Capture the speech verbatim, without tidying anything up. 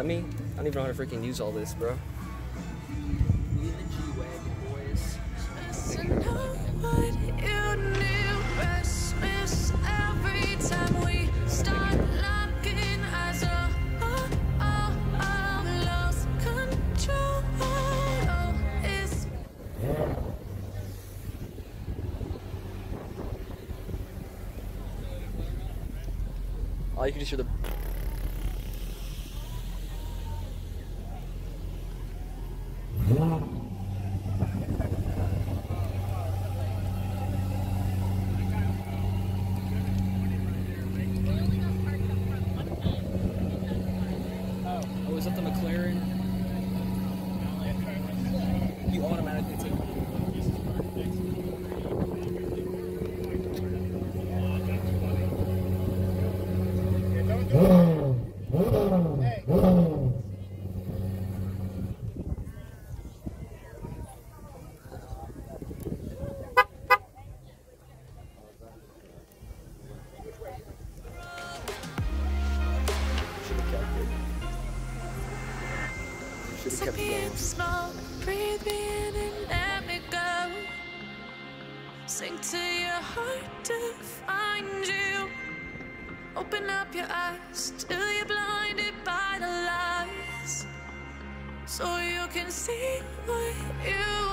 let me? I don't even know how to freaking use all this, bro. We in the G-Wagon, boys. Every time we start locking eyes, oh, oh, oh, oh, lost control. Oh, it's Oh, you can just hear the. Oh, is that the McLaren? You automatically take it. Should've kept it going. small, breathe me in and let me go. Sink to your heart to find you. Open up your eyes till you're blinded by the lies, so you can see what you